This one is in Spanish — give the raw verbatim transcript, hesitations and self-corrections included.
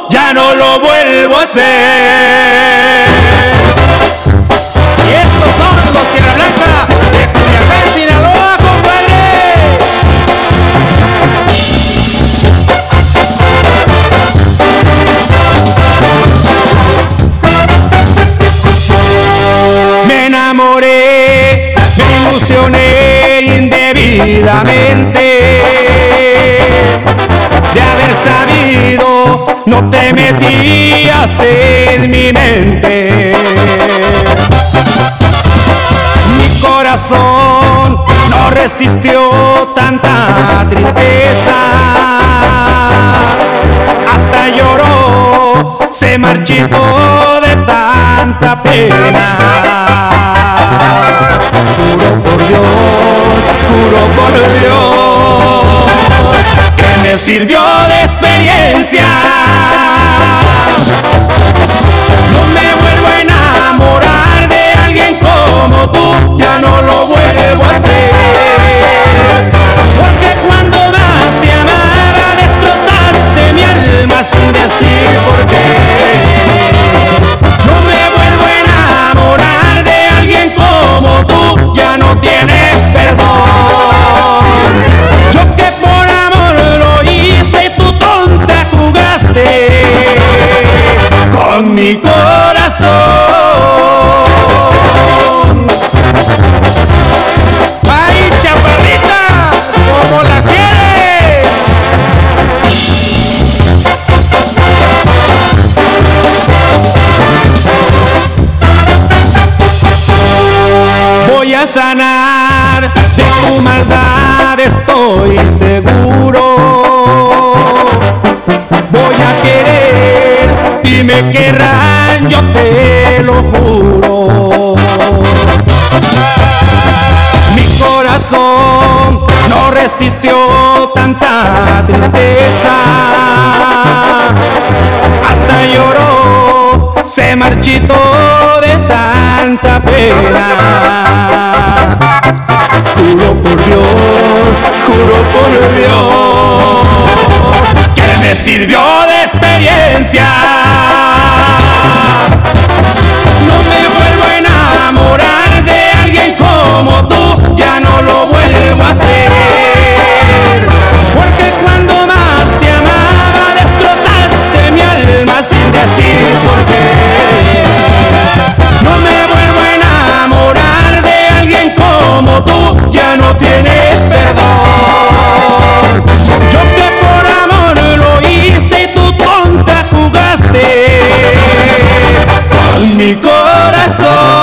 ya no lo vuelvo a hacer. Y estos son los Tierra Blanca de Culiacán, Sinaloa, compadre. Me enamoré, me ilusioné indebidamente. De haber sabido, no te metías en mi mente. Mi corazón no resistió tanta tristeza. Hasta lloró, se marchitó de tanta pena. Juro por Dios, juro por Dios, que me sirvió de experiencia. No me vuelvo a enamorar de alguien como tú, ya no lo vuelvo a hacer. Porque cuando más te amaba destrozaste mi alma sin decir por qué. No me vuelvo a enamorar de alguien como tú, ya no tienes perdón. Yo que por amor lo hice y tú tonta jugaste con mi corazón. ¡Ay, chaparrita! ¡Como la quieres! Voy a sanar de tu maldad, estoy seguro. Voy a querer y me querrán, yo te lo juro. Mi corazón no resistió tanta tristeza. Hasta lloró, se marchitó de tanta pena. Juro por Dios, juro por Dios, que me sirvió de experiencia. No me vuelvo a enamorar de alguien como tú, ya no lo vuelvo a hacer. Porque cuando más te amaba destrozaste mi alma sin decir por qué. No me vuelvo a enamorar de alguien como tú, ya no tienes perdón. Yo que por amor lo hice y tú tonta jugaste con mi corazón.